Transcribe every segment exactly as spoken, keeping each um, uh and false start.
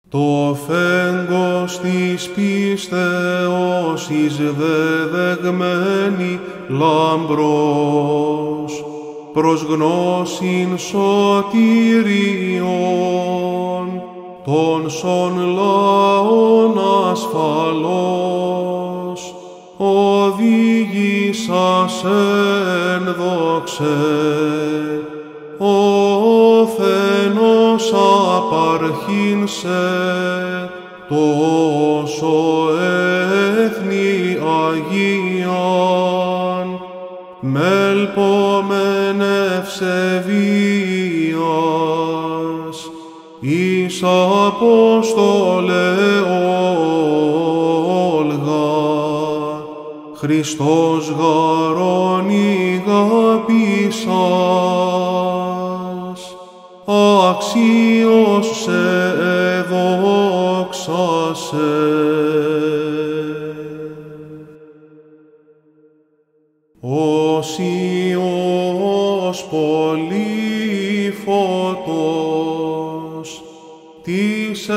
Το φέγγος της πίστεως εις δεδεγμένη λαμπρός, προς γνώσιν σωτηρίων, των σον λαών ασφαλώς, οδήγησας εν δόξε, όθενος απαρχήν σε, τόσο έθνη Αγίαν, μέλπομεν ευσεβίας, εις Απόστολε Όλγα, Χριστός γαρόν ηγαπήσας, αξίος σε εδόξασε. Οσίος πολύφωτος της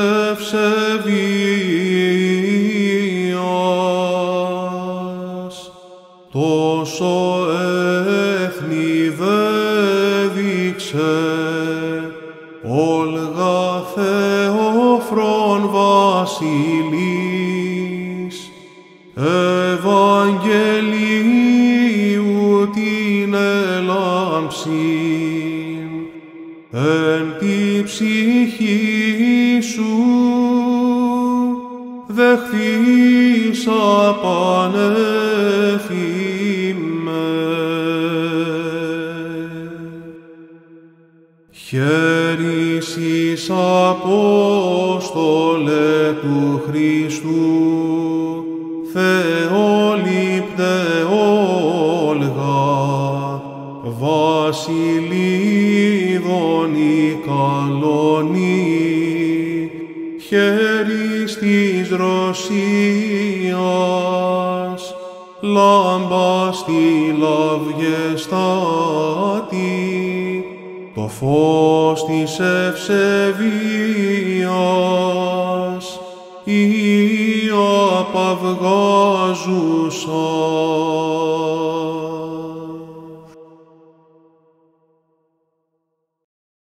ευσεβίας, τόσο έθνη δέδειξε, Όλγα Θεόφρον βασιλείς, Ευαγγελίου την έλαμψην, εν τη ψυχή σου δεχθείς απανέφημε. Χαίρεις εις Απόστολε του Χριστού, Θεόληπτε Όλγα, βασιλίδων η καλονή, χαίρεις της Ρωσίας, λάμπας τη λαυγεστάτη, το φως της ευσεβίας, η απαυγάζουσα.